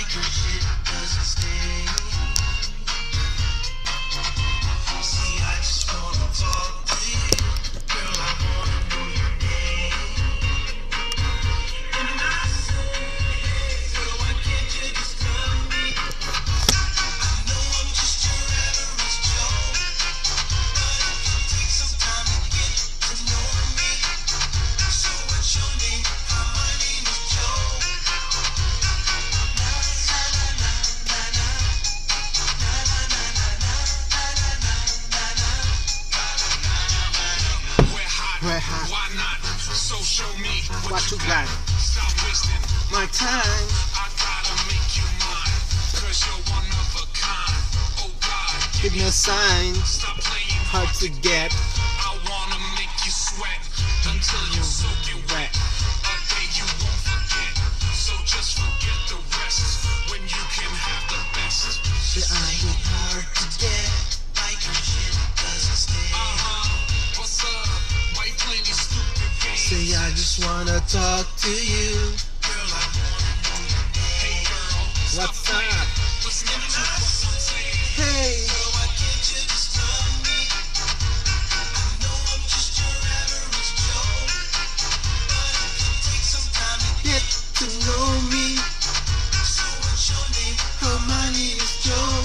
'cause it doesn't stay. See, I just wanna talk to you, girl. I wanna know your name. And I say, hey, girl, why can't you just tell me? I know I'm just your average Joe, but it can take some time to get to know me. So what's your name? My name is Joe. Na na na na na na na na na na na na na. We're hot, Why not? So show me what you got? Stop wasting My time. I gotta make you mine, 'cause you're one of a kind. Oh God, Give me a sign. stop playing Hard to get. I wanna make you sweat until you soak it wet. A day you won't forget, so just forget the rest when you can have the best. Say I get hard to get, like your shit doesn't stay. What's up? Why you playing these stupid games? Say I just wanna talk to you, girl. I wanna know your Hey name. girl, stop What's playing. up? Let's get to what I'm saying. Hey. Girl, why can't you just tell me? I know I'm just your average Joe, but it can take some time to Get to know me. So what's your name? Oh, my name is Joe.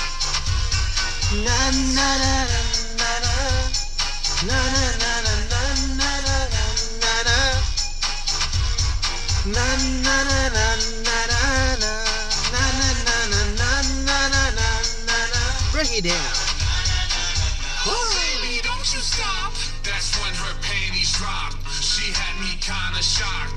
Na na na na na na. Na na na na na na na na na. Na na na na na na na. Na na na na na na na na na na. Break it down. Baby, don't you stop. That's when her panties dropped. She had me kinda shocked.